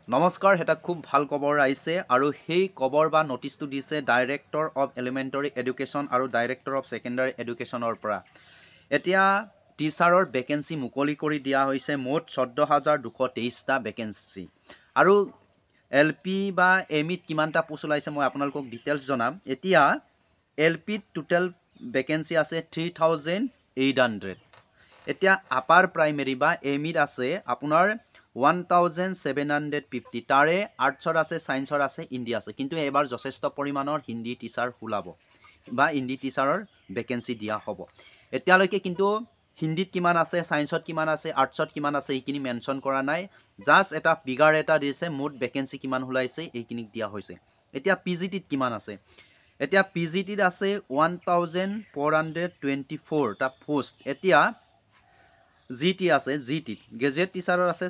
নমস্কাৰ, এটা খুব ভাল খবৰ আহিছে আৰু সেই খবৰ বা নটিচটো দিছে ডাইৰেক্টৰ অফ এলিমেণ্টাৰী এডুকেশ্যন আৰু ডাইৰেক্টৰ অফ ছেকেণ্ডাৰী এডুকেশ্যনৰ পৰা। এতিয়া টিচাৰৰ ভেকেঞ্চি মুকলি কৰি দিয়া হৈছে মুঠ 14,223টা ভেকেঞ্চি। আৰু LP বা ME ত কিমানটা পোষ্ট ওলাইছে মই আপোনালোকক ডিটেইলছ জনাম। এতিয়া LP ত টোটেল ভেকেঞ্চি আছে 3,800। এতিয়া আপাৰ প্ৰাইমেৰী বা ME ত আছে আপোনাৰ 1,750। তাৰে আৰ্টছৰ আছে, ছায়েন্সৰ আছে, হিন্দী আছে। কিন্তু এবাৰ যথেষ্ট পৰিমাণৰ হিন্দী টিচাৰ ওলাব বা হিন্দী টিচাৰৰ ভেকেঞ্চি দিয়া হ'ব। এতিয়ালৈকে কিন্তু হিন্দীত কিমান আছে, ছায়েন্সত কিমান আছে, আৰ্টছত কিমান আছে এইখিনি মেনশ্যন কৰা নাই। জাষ্ট এটা ফিগাৰ এটা দিছে, মুঠ ভেকেঞ্চি কিমান ওলাইছে এইখিনিক দিয়া হৈছে। এতিয়া PGTত কিমান আছে? এতিয়া PGTত আছে 1,424টা পোষ্ট। এতিয়া GT আছে, GTত গ্ৰেজুৱেট টিচাৰৰ আছে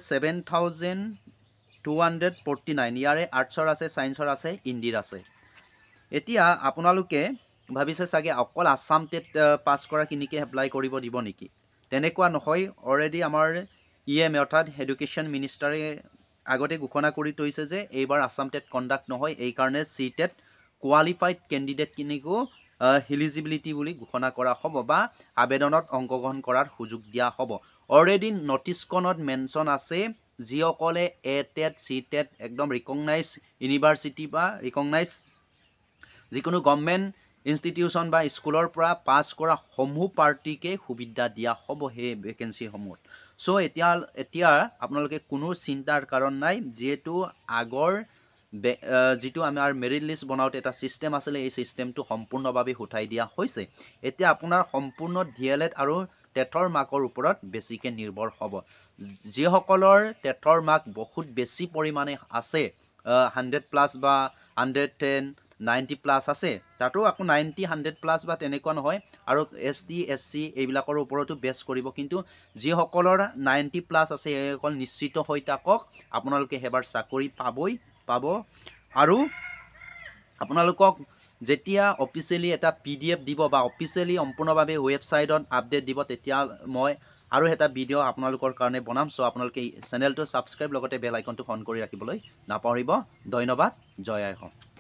7,249। ইয়াৰে আৰ্টছৰ আছে, ছায়েন্সৰ আছে, হিন্দীৰ আছে। এতিয়া আপোনালোকে ভাবিছে চাগে অকল আছাম টেট পাছ কৰাখিনিকে এপ্লাই কৰিব দিব নেকি? তেনেকুৱা নহয়। অলৰেডি আমাৰ EM অৰ্থাৎ এডুকেশ্যন মিনিষ্টাৰে আগতে ঘোষণা কৰি থৈছে যে এইবাৰ আছাম টেট কণ্ডাক্ট নহয়, এইকাৰণে ctet কোৱালিফাইড কেণ্ডিডেটখিনিকো এলিজিবিলিটি বুলি ঘোষণা কৰা হ'ব বা আবেদনত অংশগ্ৰহণ কৰাৰ সুযোগ দিয়া হ'ব। অলৰেডি নটিচখনত মেনশ্যন আছে যিসকলে ctet ctet একদম ৰিকগনাইজ ইউনিভাৰ্চিটি বা ৰিকগনাইজ যিকোনো গভৰ্ণমেণ্ট ইনষ্টিটিউশ্যন বা স্কুলৰ পৰা পাছ কৰা সমূহ পাৰ্টিকে সুবিধা দিয়া হ'ব সেই ভেকেঞ্চিসমূহত। চ' এতিয়া আপোনালোকে কোনো চিন্তাৰ কাৰণ নাই, যিহেতু আগৰ যিটো আমাৰ মেৰিট লিষ্ট বনাওঁতে এটা ছিষ্টেম আছিলে, এই ছিষ্টেমটো সম্পূৰ্ণভাৱে উঠাই দিয়া হৈছে। এতিয়া আপোনাৰ সম্পূৰ্ণ DLED আৰু টেটৰ মাৰ্কৰ ওপৰত বেছিকৈ নিৰ্ভৰ হ'ব। যিসকলৰ টেটৰ মাৰ্ক বহুত বেছি পৰিমাণে আছে, 100+ বা 110, 90+ আছে, তাতো আকৌ 90, 100+ বা তেনেকুৱা নহয়, আৰু ST SC এইবিলাকৰ ওপৰতো বেছ কৰিব। কিন্তু যিসকলৰ 90+ আছে সেইসকল নিশ্চিত হৈ থাকক, আপোনালোকে সেইবাৰ চাকৰি পাব। আৰু আপোনালোকক যেতিয়া অফিচিয়েলি এটা PDF দিব বা অফিচিয়েলি সম্পূৰ্ণভাৱে ৱেবছাইটত আপডেট দিব, তেতিয়া মই আৰু এটা ভিডিঅ' আপোনালোকৰ কাৰণে বনাম। চ' আপোনালোকে চেনেলটো ছাবস্ক্ৰাইব লগতে বেল আইকনটো অন কৰি ৰাখিবলৈ নাপাহৰিব। ধন্যবাদ। জয় আই অসম।